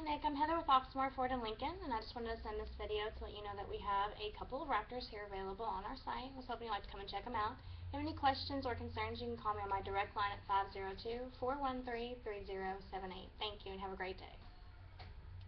Nick. I'm Heather with Oxmoor Ford Lincoln, and I just wanted to send this video to let you know that we have a couple of Raptors here available on our site. I was hoping you'd like to come and check them out. If you have any questions or concerns, you can call me on my direct line at 502-413-3078. Thank you, and have a great day.